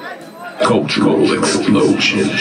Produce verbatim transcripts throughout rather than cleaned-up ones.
Cultural explosion.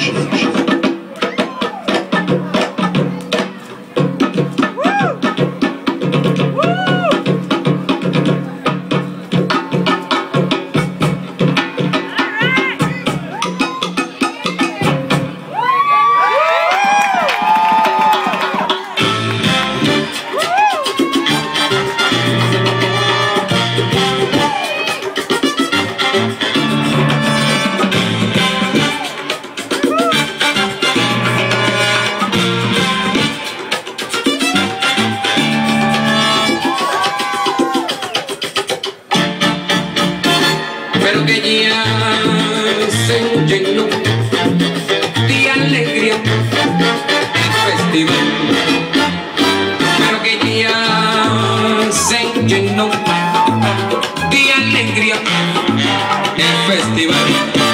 Pero que ya se llenó de alegría el festival. Pero que ya se llenó de alegría el festival.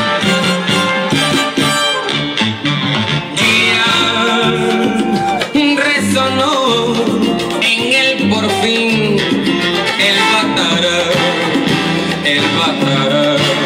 Ya resonó en el por fin el batará, el batará.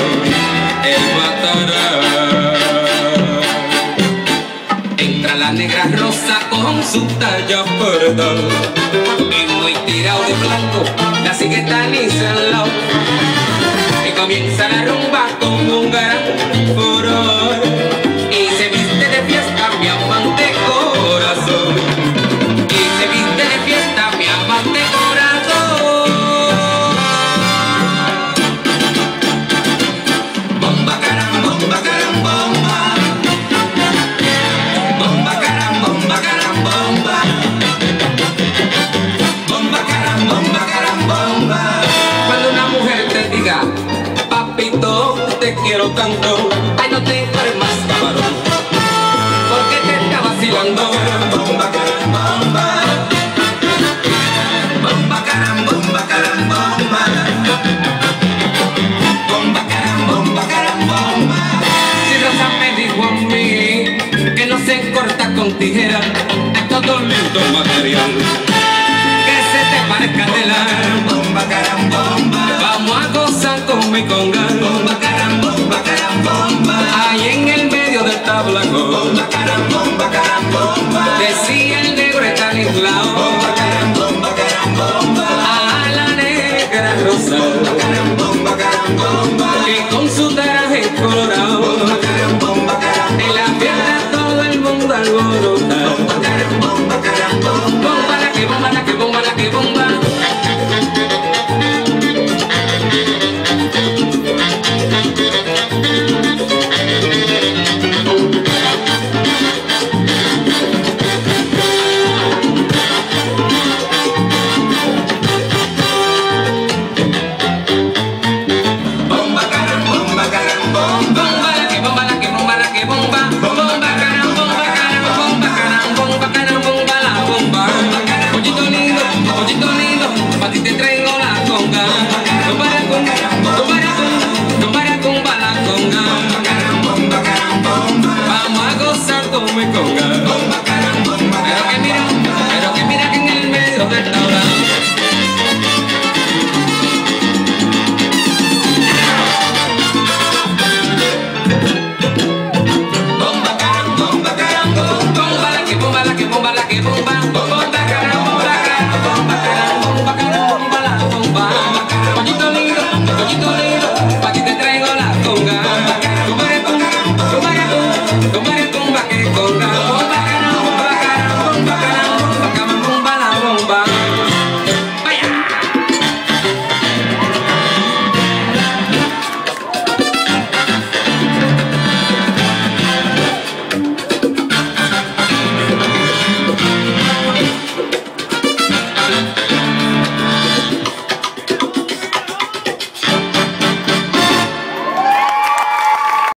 La negra rosa con su talla apretada y muy tirado de blanco, la sigue tan y se al lado y comienza la rumba con un gran furor y se viste de fiesta mi amante corazón, y se viste de fiesta mi amante corazón. Bomba caram, bomba caram, bomba. Te quiero tanto, ay no te pares más cabrón, porque te está vacilando. Bomba caram, bomba, bomba caram, bomba caram, bomba, bomba caram, bomba caram, bomba. Si Rosa me dijo a mí que no se corta con tijera, es todo lindo material que se te parezca tela. Bomba caram, bomba, vamos a gozar con mi conga. Bomba caram, bomba caram, bomba, ahí en el medio del tablacón. Bomba caram, bomba caram, bomba, decía el negro está aislado. Bomba caram, bomba caram, bomba, a la negra rosa. Bomba caram, bomba caram, bomba, y con su traje colorado. Bomba caram, bomba caram, en la fiesta todo el mundo alborota. Bomba caram, bomba caram, bomba, bomba la que bomba, la que bomba, la que bomba. Pero que mira, pero que mira que en el medio del tablado